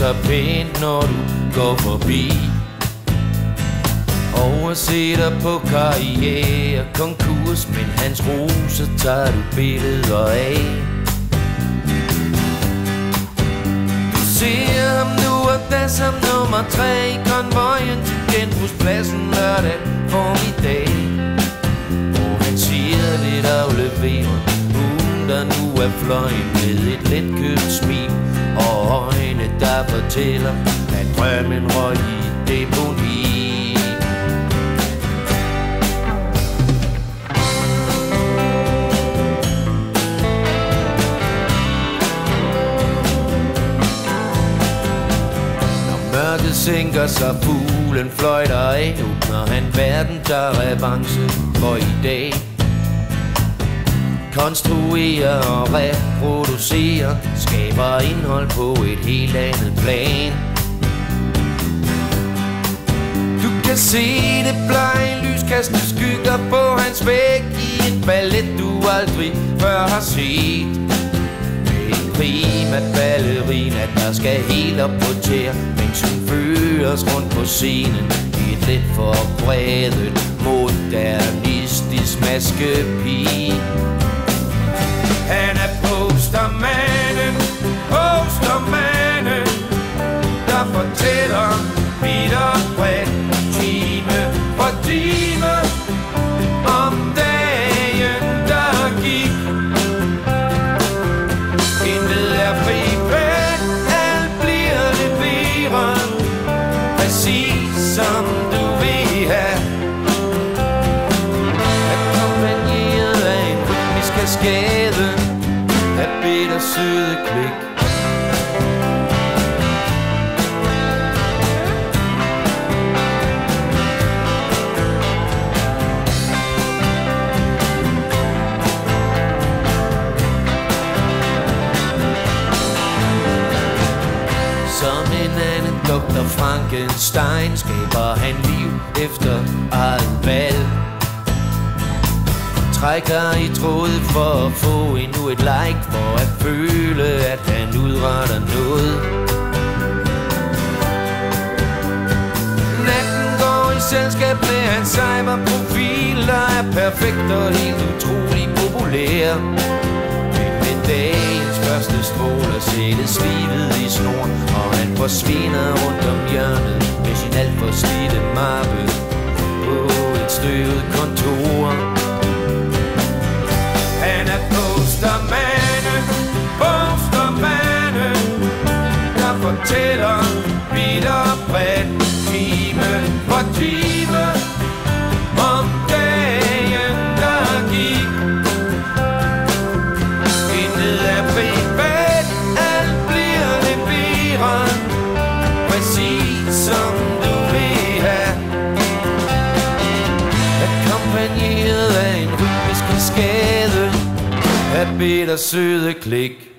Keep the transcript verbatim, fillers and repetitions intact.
hilser pænt, når du går forbi. Oversætter på karriere konkurs, men hans roser tager du billeder af. Du ser ham nu og da som nummer tre i konvojen til genbrugspladsen lørdag formiddag, hvor han siger lidt afleveret, uden der nu er fløjen med et letkøbt smil og øjne, der fortæller, at drømmen røg i deponi. Mørket sænker sig, fuglen fløjter af, åbner han verden, der revanche for i dag. Konstruerer og reproducerer, skaber indhold på et helt andet plan. Du kan se det blege lyskastende skygger på hans væg i en ballet, du aldrig før har set. Prima ballerina, der skal helt op på tæer, mens hun føres rundt på scenen i et lidt forvredet modernistisk maskepige. Han er postermanden, postermanden, der fortæller vidt og bredt, time for time, om dagen, der gik. Intet er frivært, alt bliver leveret, præcis som du vil have. Akkompagneret af en rytmisk kaskade af bittersøde klik. Som en anden doktor Frankenstein skaber han liv efter eget valg. Trækker i trådet for at få endnu et like, for at føle, at han udretter noget. Natten går i selskab med hans cyberprofil, der er perfekt og helt utrolig populær. Men med dagens første stråler sættes livet i snor, og han forsvinder rundt om hjørnet med sin alt for slidte mappe på et støvet kontor. Han er postermanden, postermanden, der fortæller vidt og bredt, time for time, om dagen, der gik. Intet er privat, alt bliver leveret, præcis som du vil have. Akkompagneret af en rytmisk kaskade af bittersøde klik.